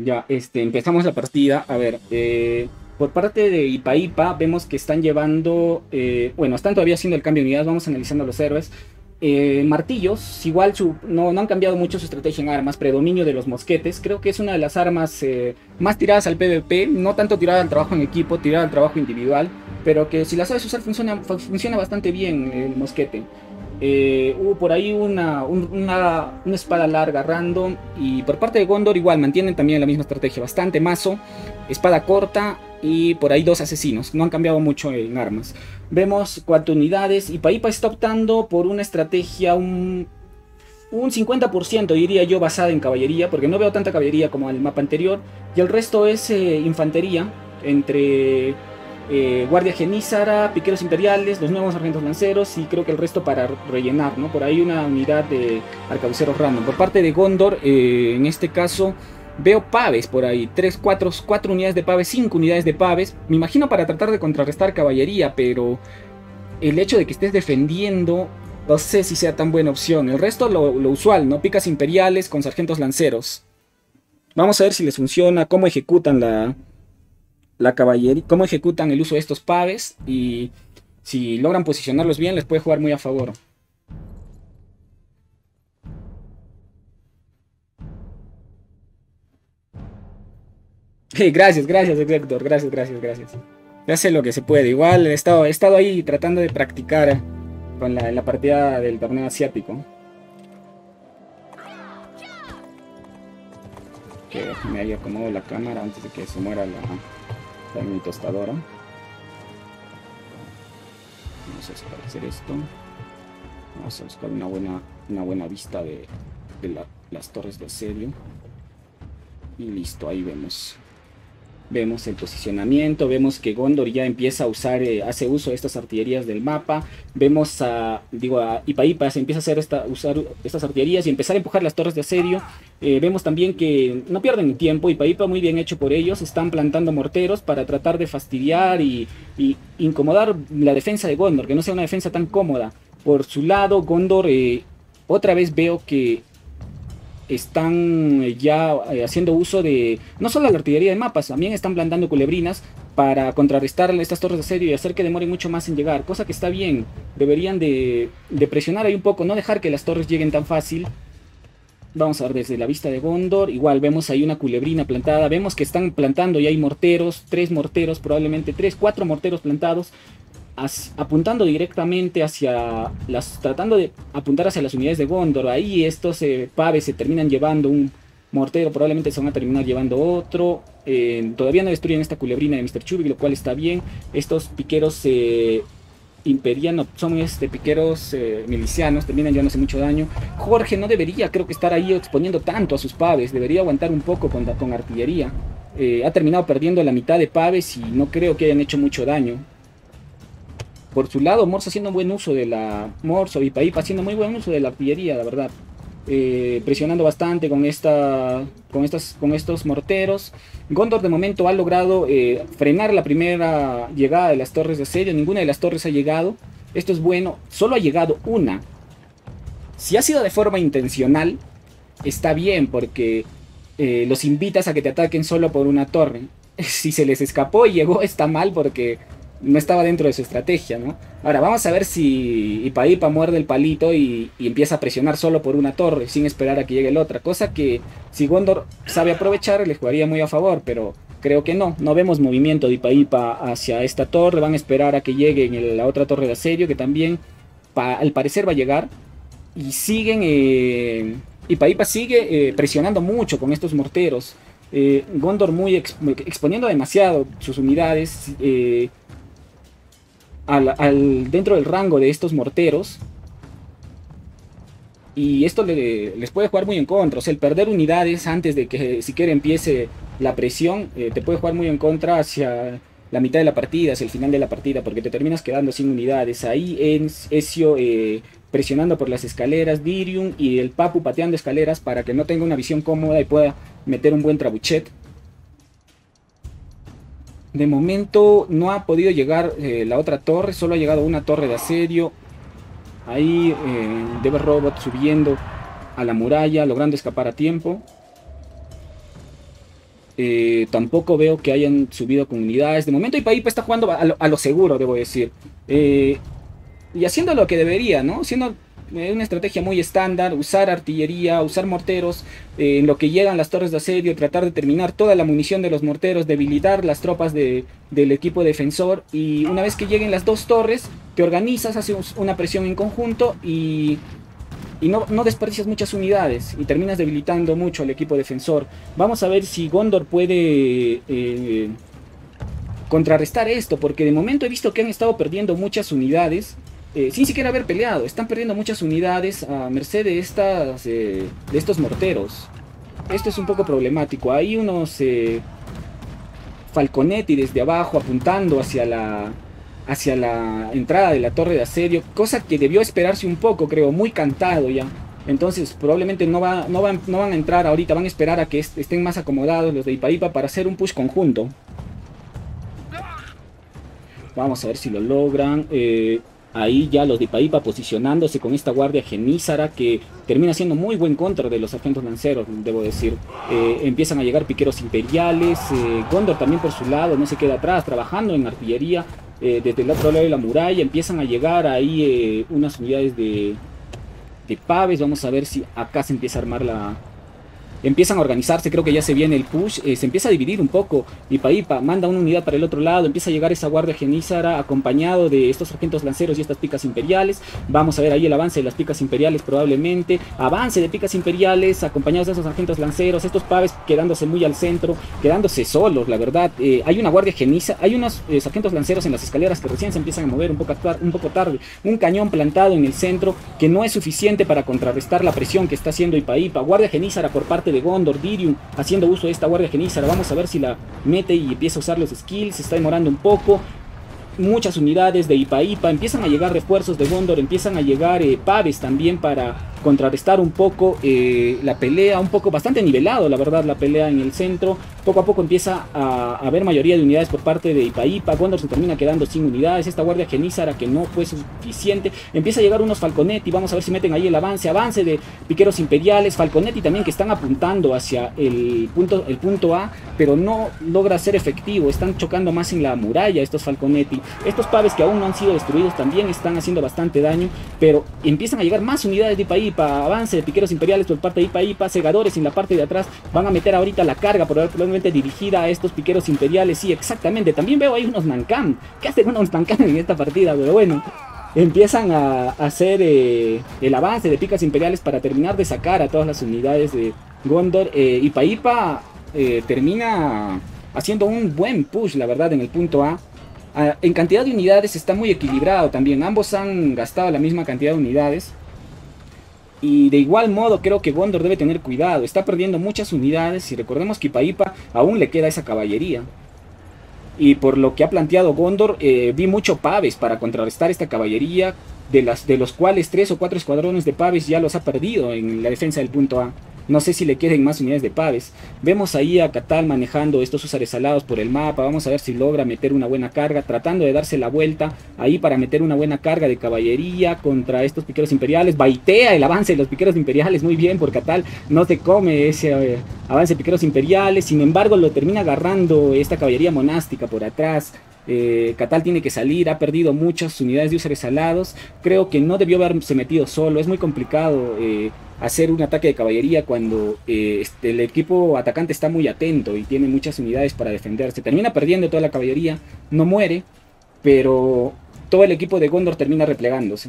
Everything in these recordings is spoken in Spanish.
Ya, empezamos la partida. A ver, por parte de Ipa Ipa vemos que están llevando, bueno, están todavía haciendo el cambio de unidad. Vamos analizando los héroes. Martillos, igual no han cambiado mucho su estrategia en armas. Predominio de los mosquetes. Creo que es una de las armas más tiradas al PvP. No tanto tirada al trabajo en equipo, tirada al trabajo individual. Pero que si la sabes usar funciona bastante bien el mosquete. Hubo por ahí una espada larga random. Y por parte de Gondor igual mantienen también la misma estrategia. Bastante mazo, espada corta y por ahí dos asesinos. No han cambiado mucho en armas. Vemos 4 unidades. Y Paipa está optando por una estrategia un 50% diría yo basada en caballería. Porque no veo tanta caballería como en el mapa anterior. Y el resto es infantería. Entre Guardia Genízara, Piqueros Imperiales, los nuevos sargentos lanceros y creo que el resto para rellenar, ¿no? Por ahí una unidad de arcabuceros random. Por parte de Gondor, en este caso, veo paves por ahí. 4 unidades de paves, 5 unidades de paves. Me imagino para tratar de contrarrestar caballería, pero el hecho de que estés defendiendo, no sé si sea tan buena opción. El resto lo usual, ¿no? Picas imperiales con sargentos lanceros. Vamos a ver si les funciona, cómo ejecutan la caballería, cómo ejecutan el uso de estos paves y si logran posicionarlos bien les puede jugar muy a favor. Gracias, gracias, Héctor, gracias, gracias, gracias. Ya sé lo que se puede. Igual he estado ahí tratando de practicar con la partida del torneo asiático. Que me haya acomodado la cámara antes de que se muera mi tostadora. Vamos a desaparecer esto. Vamos a buscar una buena vista de las torres de asedio. Y listo, ahí vemos. Vemos el posicionamiento, vemos que Gondor ya empieza a usar, hace uso de estas artillerías del mapa. Vemos a Ipa Ipa se empieza a usar estas artillerías y empezar a empujar las torres de asedio. Vemos también que no pierden tiempo, Ipa Ipa muy bien hecho por ellos. Están plantando morteros para tratar de fastidiar y incomodar la defensa de Gondor, que no sea una defensa tan cómoda. Por su lado, Gondor, otra vez veo que están ya haciendo uso de no solo la artillería de mapas, también están plantando culebrinas para contrarrestar estas torres de asedio y hacer que demoren mucho más en llegar, cosa que está bien. Deberían de presionar ahí un poco, no dejar que las torres lleguen tan fácil. Vamos a ver desde la vista de Gondor, igual vemos ahí una culebrina plantada, vemos que están plantando y hay morteros, 3 morteros, probablemente 3, 4 morteros plantados, apuntando directamente tratando de apuntar hacia las unidades de Gondor. Ahí estos paves se terminan llevando un mortero, probablemente se van a terminar llevando otro. Todavía no destruyen esta culebrina de Mr. Chubby, lo cual está bien. Estos piqueros imperianos son piqueros milicianos, terminan llevándose mucho daño. Jorge no debería, creo que estar ahí exponiendo tanto a sus paves, debería aguantar un poco con artillería. Ha terminado perdiendo la mitad de paves y no creo que hayan hecho mucho daño. Por su lado, Morso haciendo buen uso de Morso y Paipa haciendo muy buen uso de la artillería, la verdad. Presionando bastante con estos morteros. Gondor de momento ha logrado frenar la primera llegada de las torres de asedio. Ninguna de las torres ha llegado. Esto es bueno. Solo ha llegado una. Si ha sido de forma intencional, está bien porque los invitas a que te ataquen solo por una torre. Si se les escapó y llegó, está mal porque no estaba dentro de su estrategia, ¿no? Ahora vamos a ver si Ipa Ipa muerde el palito y empieza a presionar solo por una torre sin esperar a que llegue la otra, cosa que si Gondor sabe aprovechar le jugaría muy a favor, pero creo que no vemos movimiento de Ipa Ipa hacia esta torre. Van a esperar a que llegue la otra torre de asedio que también al parecer va a llegar y siguen, Ipa Ipa sigue presionando mucho con estos morteros. Gondor exponiendo demasiado sus unidades dentro del rango de estos morteros. Y esto les puede jugar muy en contra. O sea, el perder unidades antes de que siquiera empiece la presión te puede jugar muy en contra hacia la mitad de la partida, hacia el final de la partida, porque te terminas quedando sin unidades. Ahí Ezio presionando por las escaleras, Dirium y el Papu pateando escaleras para que no tenga una visión cómoda y pueda meter un buen trabuchet. De momento no ha podido llegar la otra torre, solo ha llegado una torre de asedio. Ahí Debe Robot subiendo a la muralla, logrando escapar a tiempo. Tampoco veo que hayan subido con unidades. De momento Ipaípa está jugando a lo seguro, debo decir. Y haciendo lo que debería, ¿no? Siendo una estrategia muy estándar, usar artillería, usar morteros, en lo que llegan las torres de asedio, tratar de terminar toda la munición de los morteros, debilitar las tropas del equipo defensor, y una vez que lleguen las dos torres, te organizas, haces una presión en conjunto y no desperdicias muchas unidades y terminas debilitando mucho al equipo defensor. Vamos a ver si Gondor puede contrarrestar esto, porque de momento he visto que han estado perdiendo muchas unidades sin siquiera haber peleado. Están perdiendo muchas unidades a merced de estos morteros. Esto es un poco problemático. Hay unos Falconetti desde abajo apuntando hacia la entrada de la torre de asedio, cosa que debió esperarse un poco, creo, muy cantado ya. Entonces probablemente no van a entrar ahorita, van a esperar a que estén más acomodados los de Ipaípa para hacer un push conjunto. Vamos a ver si lo logran. Ahí ya los de Ipaípa posicionándose con esta guardia genízara que termina siendo muy buen contra de los sargentos lanceros, debo decir. Empiezan a llegar piqueros imperiales. Gondor también por su lado no se queda atrás, trabajando en artillería. Desde el otro lado de la muralla empiezan a llegar ahí unas unidades de paves. Vamos a ver si acá se empieza a armar empiezan a organizarse, creo que ya se viene el push, se empieza a dividir un poco. Ipaípa manda una unidad para el otro lado, empieza a llegar esa guardia genízara acompañado de estos sargentos lanceros y estas picas imperiales. Vamos a ver ahí el avance de las picas imperiales probablemente, avance de picas imperiales acompañados de esos sargentos lanceros, estos paves quedándose muy al centro, quedándose solos, la verdad. Hay una guardia genízara, hay unos sargentos lanceros en las escaleras que recién se empiezan a mover un poco tarde, un cañón plantado en el centro que no es suficiente para contrarrestar la presión que está haciendo Ipaípa. Guardia genízara por parte de Gondor, Dirium haciendo uso de esta guardia genízara. Vamos a ver si la mete y empieza a usar los skills. Se está demorando un poco. Muchas unidades de Ipaípa, empiezan a llegar refuerzos de Gondor, empiezan a llegar paves también para contrarrestar un poco la pelea, un poco bastante nivelado la verdad la pelea en el centro. Poco a poco empieza a haber mayoría de unidades por parte de Ipaípa. Gondor se termina quedando sin unidades, esta guardia genízara que no fue suficiente. Empieza a llegar unos Falconetti, vamos a ver si meten ahí el avance de piqueros imperiales. Falconetti también que están apuntando hacia el punto A, pero no logra ser efectivo, están chocando más en la muralla estos Falconetti. Estos paves que aún no han sido destruidos también están haciendo bastante daño, pero empiezan a llegar más unidades de Ipaípa, avance de piqueros imperiales por parte de Ipaípa, segadores en la parte de atrás, van a meter ahorita la carga probablemente dirigida a estos piqueros imperiales. Sí, exactamente, también veo ahí unos Nankan, ¿qué hacen unos Nankan en esta partida? Pero bueno, empiezan a hacer el avance de picas imperiales para terminar de sacar a todas las unidades de Gondor. Ipaípa termina haciendo un buen push, la verdad, en el punto A. En cantidad de unidades está muy equilibrado también. Ambos han gastado la misma cantidad de unidades. Y de igual modo creo que Gondor debe tener cuidado. Está perdiendo muchas unidades. Y recordemos que Ipaípa aún le queda esa caballería. Y por lo que ha planteado Gondor, vi mucho paves para contrarrestar esta caballería. De los cuales 3 o 4 escuadrones de paves ya los ha perdido en la defensa del punto A. No sé si le queden más unidades de paves. Vemos ahí a Catal manejando estos húsares alados por el mapa. Vamos a ver si logra meter una buena carga, tratando de darse la vuelta ahí para meter una buena carga de caballería contra estos piqueros imperiales. Baitea el avance de los piqueros imperiales, muy bien por Catal. No se come ese avance de piqueros imperiales. Sin embargo, lo termina agarrando esta caballería monástica por atrás. Catal tiene que salir, ha perdido muchas unidades de húsares alados. Creo que no debió haberse metido solo. Es muy complicado hacer un ataque de caballería cuando el equipo atacante está muy atento y tiene muchas unidades para defenderse. Termina perdiendo toda la caballería, no muere, pero todo el equipo de Gondor termina replegándose.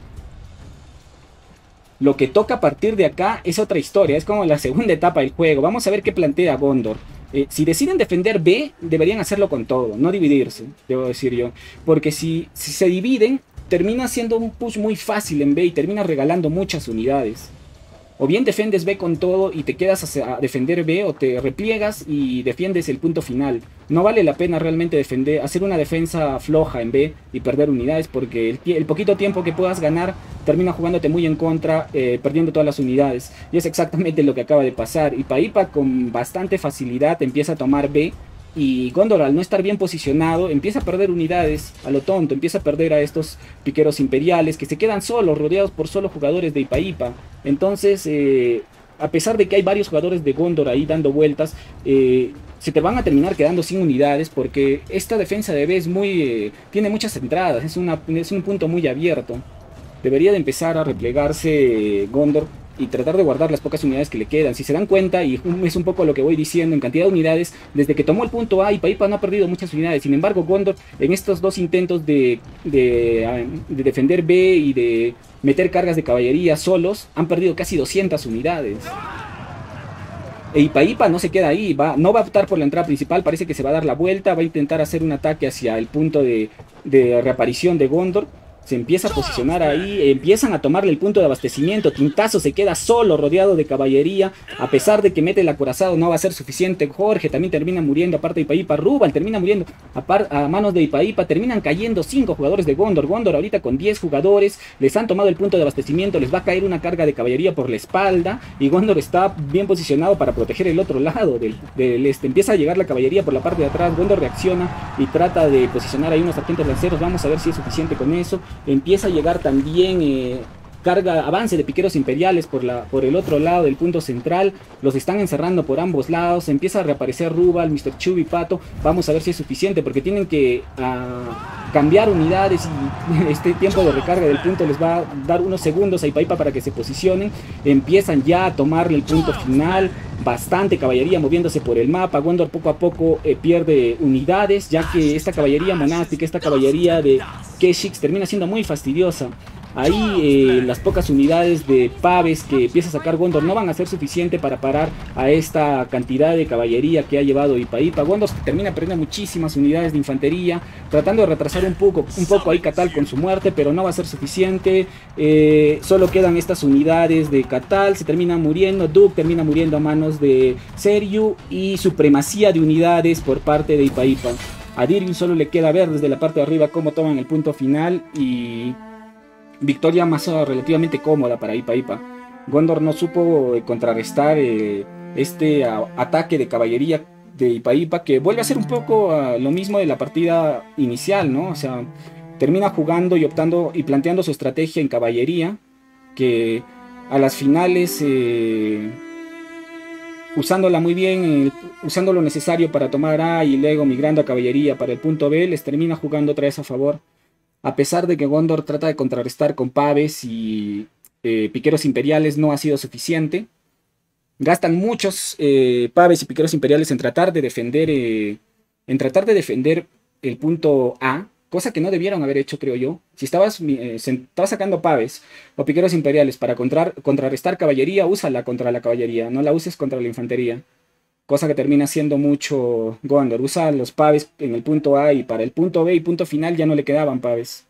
Lo que toca a partir de acá es otra historia, es como la segunda etapa del juego. Vamos a ver qué plantea Gondor. Si deciden defender B, deberían hacerlo con todo, no dividirse, debo decir yo. Porque si se dividen, termina siendo un push muy fácil en B y termina regalando muchas unidades. O bien defiendes B con todo y te quedas a defender B, o te repliegas y defiendes el punto final. No vale la pena realmente hacer una defensa floja en B y perder unidades, porque el poquito tiempo que puedas ganar termina jugándote muy en contra, perdiendo todas las unidades. Y es exactamente lo que acaba de pasar. Ipaípa con bastante facilidad empieza a tomar B. Y Gondor, al no estar bien posicionado, empieza a perder unidades a lo tonto. Empieza a perder a estos piqueros imperiales que se quedan solos, rodeados por solo jugadores de Ipaípa. Entonces, a pesar de que hay varios jugadores de Gondor ahí dando vueltas, se te van a terminar quedando sin unidades porque esta defensa de B es tiene muchas entradas, es un punto muy abierto. Debería de empezar a replegarse Gondor y tratar de guardar las pocas unidades que le quedan. Si se dan cuenta, y es un poco lo que voy diciendo, en cantidad de unidades, desde que tomó el punto A, Ipa no ha perdido muchas unidades. Sin embargo, Gondor, en estos dos intentos de defender B y de meter cargas de caballería solos, han perdido casi 200 unidades. E Ipa no se queda ahí, no va a optar por la entrada principal, parece que se va a dar la vuelta, va a intentar hacer un ataque hacia el punto de reaparición de Gondor. Se empieza a posicionar ahí, empiezan a tomarle el punto de abastecimiento. Tintazo se queda solo, rodeado de caballería. A pesar de que mete el acorazado, no va a ser suficiente. Jorge también termina muriendo, aparte de Ipa. Rubal termina muriendo a manos de Ipa. Terminan cayendo 5 jugadores de Gondor. Gondor ahorita con 10 jugadores. Les han tomado el punto de abastecimiento. Les va a caer una carga de caballería por la espalda. Y Gondor está bien posicionado para proteger el otro lado del este. Empieza a llegar la caballería por la parte de atrás. Gondor reacciona y trata de posicionar ahí unos sargentos lanceros. Vamos a ver si es suficiente con eso. Empieza a llegar también avance de piqueros imperiales por el otro lado del punto central. Los están encerrando por ambos lados. Empieza a reaparecer Rubal, Mr. Chubby, Pato. Vamos a ver si es suficiente porque tienen que cambiar unidades y este tiempo de recarga del punto les va a dar unos segundos a Ipa para que se posicionen. Empiezan ya a tomarle el punto final. Bastante caballería moviéndose por el mapa. Gondor poco a poco pierde unidades, ya que esta caballería monástica, esta caballería de Keshiks termina siendo muy fastidiosa. Ahí las pocas unidades de paves que empieza a sacar Gondor no van a ser suficiente para parar a esta cantidad de caballería que ha llevado Ipa. Gondor termina perdiendo muchísimas unidades de infantería, tratando de retrasar un poco ahí Catal con su muerte, pero no va a ser suficiente. Solo quedan estas unidades de Catal, se termina muriendo. Duke termina muriendo a manos de Seryu y supremacía de unidades por parte de Ipa. A Dirion solo le queda ver desde la parte de arriba cómo toman el punto final y victoria más relativamente cómoda para Ipa. Gondor no supo contrarrestar este ataque de caballería de Ipa, que vuelve a ser un poco lo mismo de la partida inicial, ¿no? O sea, termina jugando y optando y planteando su estrategia en caballería, que a las finales, usándola muy bien, usando lo necesario para tomar A y luego migrando a caballería para el punto B, les termina jugando otra vez a favor. A pesar de que Gondor trata de contrarrestar con paves y piqueros imperiales, no ha sido suficiente. Gastan muchos paves y piqueros imperiales en tratar de defender el punto A, cosa que no debieron haber hecho, creo yo. Si estabas sacando paves o piqueros imperiales para contrarrestar caballería, úsala contra la caballería, no la uses contra la infantería. Cosa que termina siendo mucho Gondor. Usa los paves en el punto A y para el punto B y punto final ya no le quedaban paves.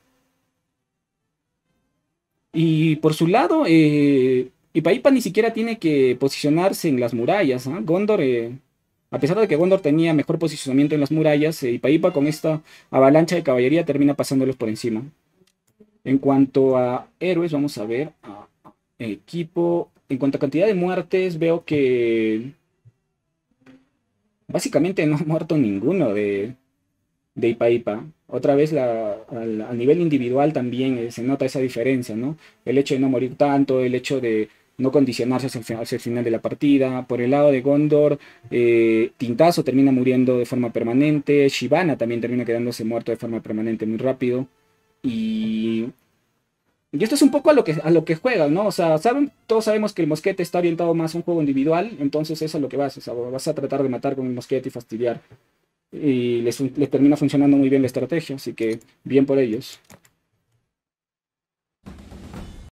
Y por su lado, Ipa ni siquiera tiene que posicionarse en las murallas. Gondor, a pesar de que Gondor tenía mejor posicionamiento en las murallas, Ipa con esta avalancha de caballería termina pasándolos por encima. En cuanto a héroes, vamos a ver. Equipo. En cuanto a cantidad de muertes, veo que básicamente no ha muerto ninguno de Ipa. Otra vez a nivel individual también se nota esa diferencia, ¿no? El hecho de no morir tanto, el hecho de no condicionarse hacia el final de la partida. Por el lado de Gondor, Tintazo termina muriendo de forma permanente. Shyvana también termina quedándose muerto de forma permanente muy rápido. Y esto es un poco a lo que juegan, ¿no? O sea, todos sabemos que el mosquete está orientado más a un juego individual, entonces eso es lo que vas. O sea, vas a tratar de matar con el mosquete y fastidiar. Y les termina funcionando muy bien la estrategia, así que bien por ellos.